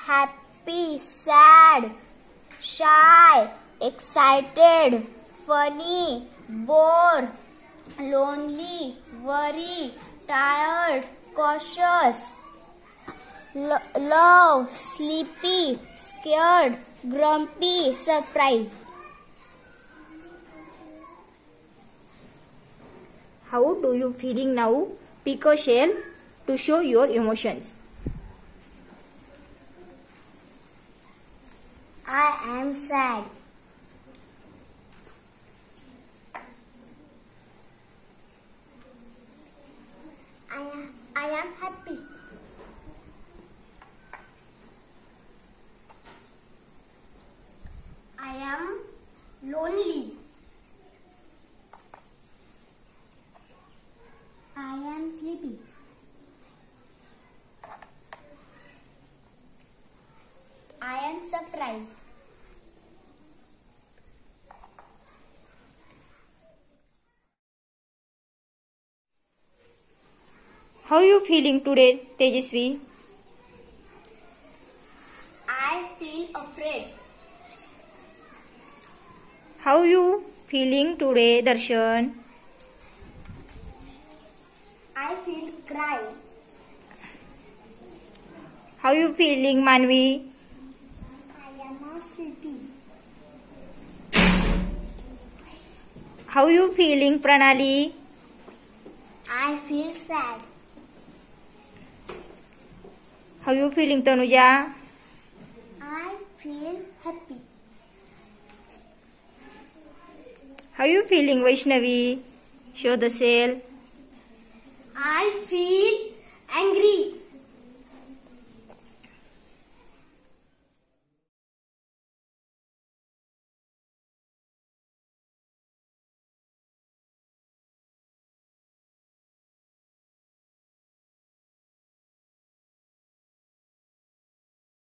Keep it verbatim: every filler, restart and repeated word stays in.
happy, sad, shy, excited, funny, bored, lonely, worried, tired, cautious, lo love, sleepy, scared, grumpy, surprised. How do you feeling now? Pick a shell to show your emotions. I am sad. I am, I am happy. I am lonely. I am sleepy. I am surprised. How you feeling today, Tejasvi? I feel afraid. How you feeling today, Darshan? I feel cry. How you feeling, Manvi? I am sleepy. How you feeling, Pranali? I feel sad. How you feeling, Tanuja? I feel happy. How you feeling, Vaishnavi? Show the cell. I feel angry.